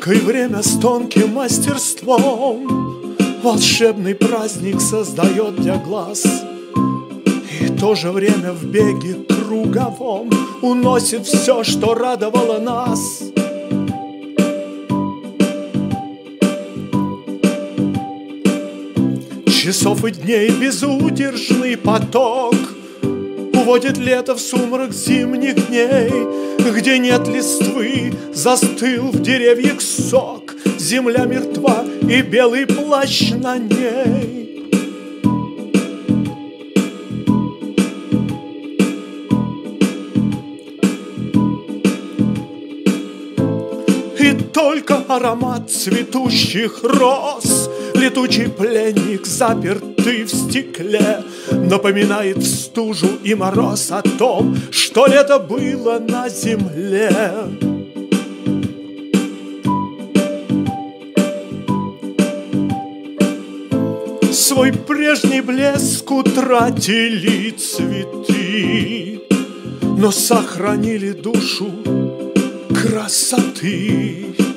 И время с тонким мастерством волшебный праздник создает для глаз. И в то же время в беге круговом уносит все, что радовало нас. Часов и дней безудержный поток уводит лето в сумрак зимних дней, где нет листвы, застыл в деревьях сок, земля мертва и белый плащ на ней. И только аромат цветущих роз, летучий пленник, запертый в стекле, напоминает в стужу и мороз о том, что лето было на земле. Свой прежний блеск утратили цветы, но сохранили душу красоты.